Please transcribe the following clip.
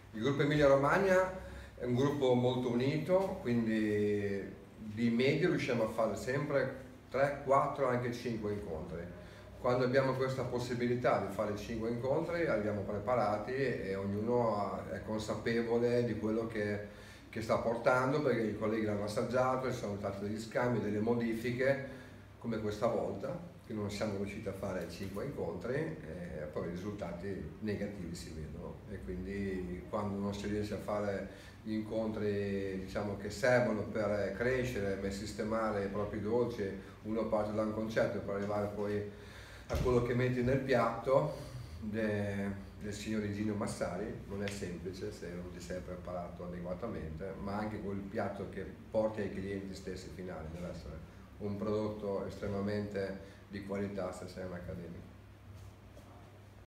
Il gruppo Emilia-Romagna è un gruppo molto unito, quindi di media riusciamo a fare sempre 3, 4, anche 5 incontri. Quando abbiamo questa possibilità di fare 5 incontri arriviamo preparati e ognuno è consapevole di quello che sta portando, perché i colleghi l'hanno assaggiato, ci sono stati degli scambi, delle modifiche, come questa volta, che non siamo riusciti a fare 5 incontri e poi i risultati negativi si vedono, e quindi quando non si riesce a fare gli incontri, diciamo, che servono per crescere, per sistemare i propri dolci, uno parte da un concetto per arrivare poi a quello che metti nel piatto del signor Gino Massari, non è semplice se non ti sei preparato adeguatamente, ma anche quel piatto che porti ai clienti stessi finali deve essere un prodotto estremamente di qualità se sei un accademico.